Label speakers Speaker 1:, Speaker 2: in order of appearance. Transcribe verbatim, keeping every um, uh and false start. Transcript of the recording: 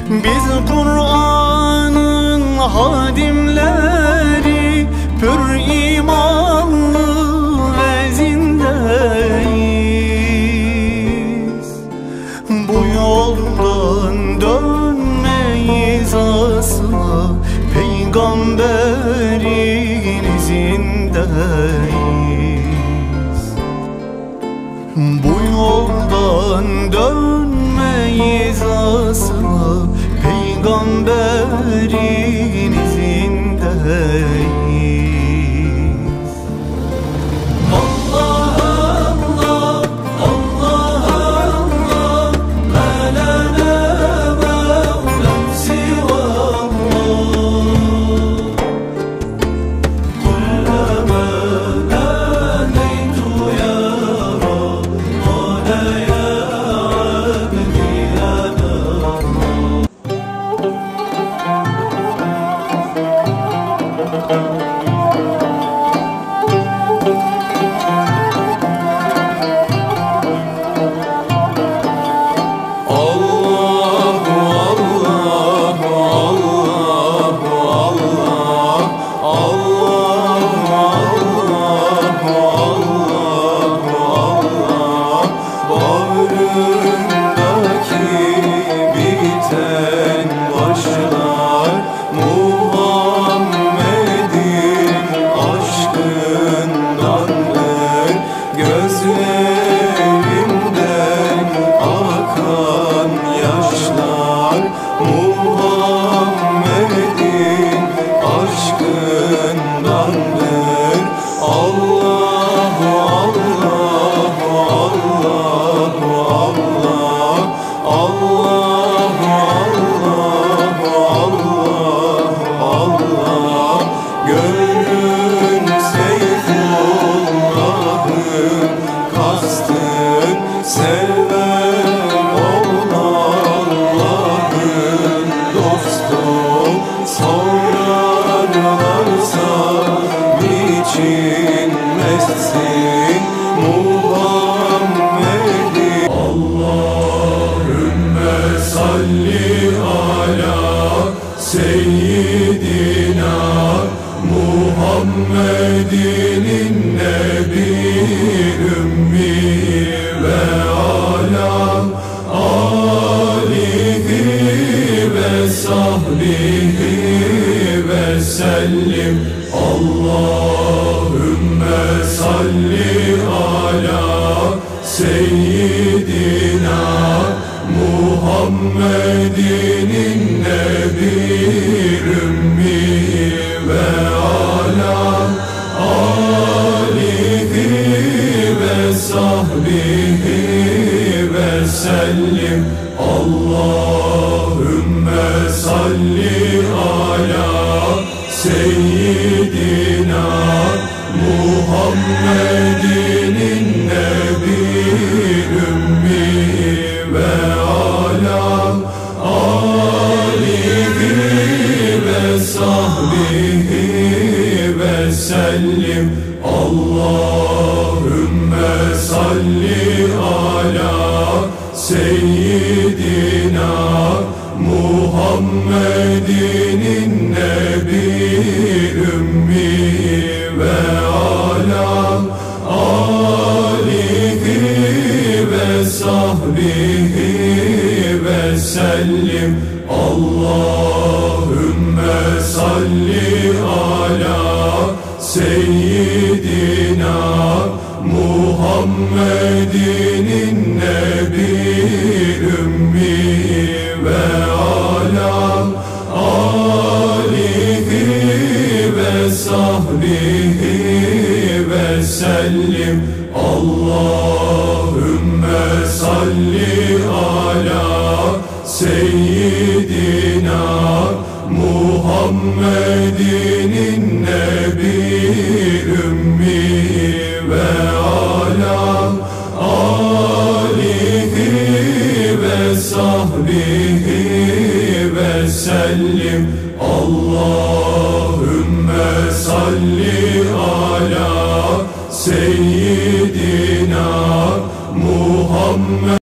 Speaker 1: Biz Kur'an'ın hadimleri, pür imanlı ve zindeyiz. Bu yoldan dönmeyiz asla, Peygamberin izindeyiz. Bu yoldan dönmeyiz asla, Peygamberin izindeyiz. Allah Allah, Allah Allah, ma lana mevlen sivallah. Kullama naneytu ya Rab, qala ya abdi ana Seyyidina Muhammedin nebi ümmi ve ala alihi ve sahbihi ve sellim. Allahümme salli ala Seyyidina Muhammedin nebi ümmi ve ala alihi ve sahbihi ve sellim. Allahümme salli ala Seyyidina Muhammedin nebi ümmi ve ala alihi ve sahbihi ve sellim. Allahümme salli ala Seyyidina Muhammedin nebi ümmi ve ala alihi ve sahbihi ve sellim. Allahümme salli ala Seyyidina Muhammedin nebi ümmi ve ala alihi ve sahbihi ve sellim. Allahümme salli ala Seyyidina Muhammedin nebi ümmi ve ala alihi ve sahbihi ve sellim. Allahümme salli ala Seyyidina Muhammed